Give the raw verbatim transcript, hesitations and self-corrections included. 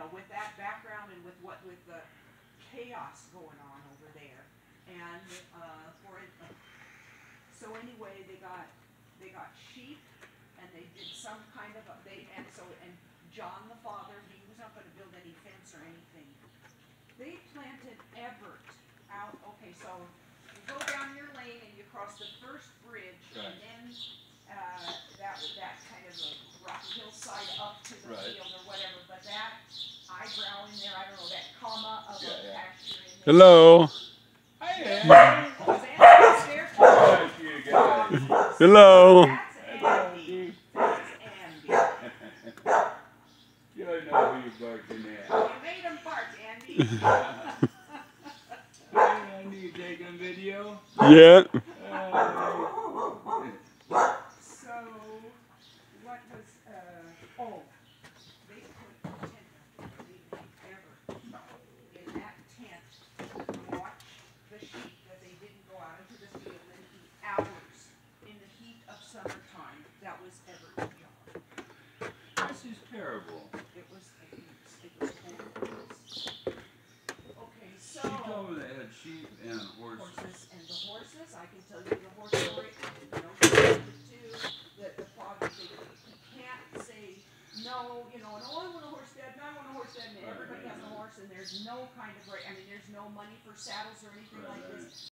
know, with that background and with what, with the chaos going on over there. And, uh, for it, uh, so anyway, they got, they got sheep, and they did some kind of, a, they, and so, and John the father, he was not gonna build any fence or anything. They planted Everett out, okay, so you go down your lane and you cross the first bridge, right. and then, uh, that, that kind of a rocky hillside up to the right. field or whatever, but that eyebrow in there, I don't know, that comma of yeah, a yeah. pasture in there. Hello. Hi, Andy. Was Andy's there too? Thank you, guys. Hello. That's Andy. That's Andy. You don't know who you're barking at. You made him bark, Andy. Hey, Andy, you taking video? Yeah. Uh, So, what was, uh, oh, they put a tent up, they didn't ever, in that tent, watch the sheep that they didn't go out into the field and eat hours in the heat of summertime. That was Everett's job. this is terrible. It was, it was, it was horrible. Okay, so. She told me they had sheep and horses. Horses, and the horses, I can tell you the horse story, you know, too, that the father, they, you can't say, no, you know, no, I want a horse, Dad, no, I want a horse, Dad, and everybody has a horse, and there's no kind of, right, I mean, there's no money for saddles or anything Right, like right. this.